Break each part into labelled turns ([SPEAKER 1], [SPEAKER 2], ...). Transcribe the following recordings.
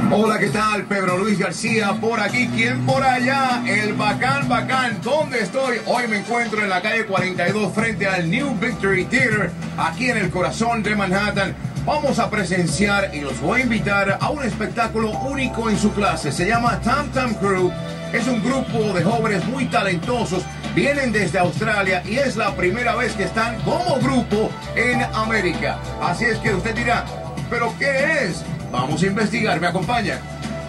[SPEAKER 1] Hola, ¿qué tal? Pedro Luis García por aquí, ¿quién por allá? El Bacán Bacán. ¿Dónde estoy? Hoy me encuentro en la calle 42 frente al New Victory Theater, aquí en el corazón de Manhattan. Vamos a presenciar y los voy a invitar a un espectáculo único en su clase. Se llama Tom Tom Crew. Es un grupo de jóvenes muy talentosos. Vienen desde Australia y es la primera vez que están como grupo en América. Así es que usted dirá, ¿pero qué es? Vamos a investigar, ¿me acompaña?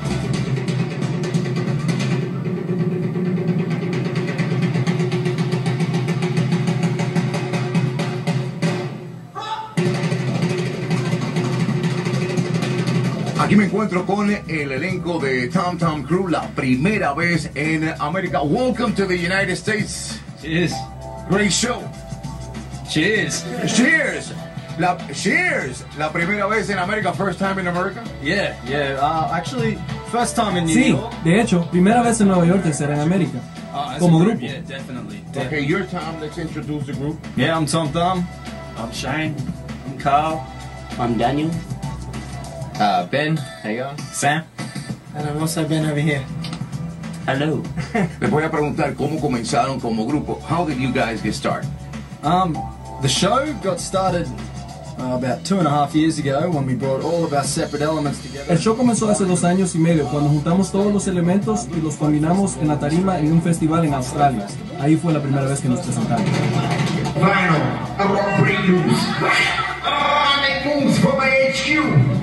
[SPEAKER 1] Aquí me encuentro con el elenco de Tom Tom Crew, la primera vez en América. Welcome to the United States.
[SPEAKER 2] Cheers.
[SPEAKER 1] Great show.
[SPEAKER 2] Cheers.
[SPEAKER 1] Cheers. Cheers. La primera vez en América. First time in America.
[SPEAKER 2] Yeah. Actually, first time in New
[SPEAKER 3] Sí,
[SPEAKER 2] York.
[SPEAKER 3] de hecho, primera vez en Nueva York, tercera en América.
[SPEAKER 2] As
[SPEAKER 3] Como
[SPEAKER 2] a
[SPEAKER 3] grupo.
[SPEAKER 2] Yeah, definitely.
[SPEAKER 1] Okay, you're Tom. Let's introduce the group.
[SPEAKER 2] Yeah, I'm Tom Thumb.
[SPEAKER 4] I'm Shane.
[SPEAKER 2] I'm Carl.
[SPEAKER 4] I'm Daniel.
[SPEAKER 2] Ben. How you going? Sam.
[SPEAKER 4] And I'm also Ben over here. Hello.
[SPEAKER 1] Les voy a preguntar cómo comenzaron como grupo. How did you guys get started?
[SPEAKER 2] The show got started about 2.5 years ago when we brought all of our separate elements together.
[SPEAKER 3] El show comenzó hace 2 años y medio, cuando juntamos todos los elementos y los combinamos en la tarima en un festival en Australia. Ahí fue la primera vez que nos presentamos.
[SPEAKER 5] Final, I want break moves. I make moves for my HQ.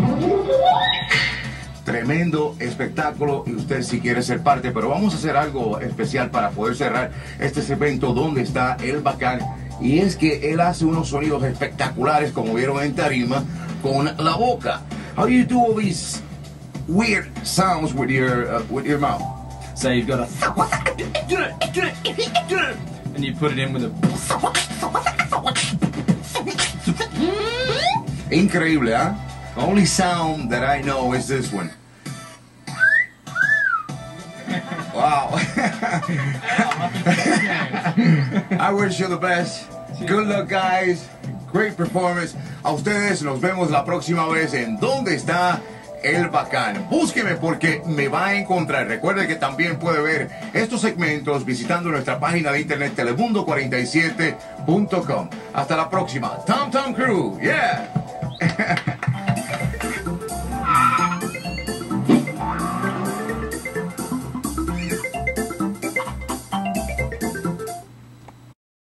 [SPEAKER 1] Tremendo espectáculo y usted si quiere ser parte, pero vamos a hacer algo especial para poder cerrar este segmento donde está el Bacán, y es que él hace unos sonidos espectaculares como vieron en tarima con la boca. How do you do all these weird sounds with your mouth?
[SPEAKER 2] So you've got a and you put it in with a.
[SPEAKER 1] Increíble, ¿ah? The only sound that I know is this one. Wow. I wish you the best. Good luck, guys. Great performance. A ustedes nos vemos la próxima vez en ¿Dónde está el Bacán? Búsqueme porque me va a encontrar. Recuerde que también puede ver estos segmentos visitando nuestra página de internet telemundo47.com. Hasta la próxima. Tom Tom Crew. Yeah.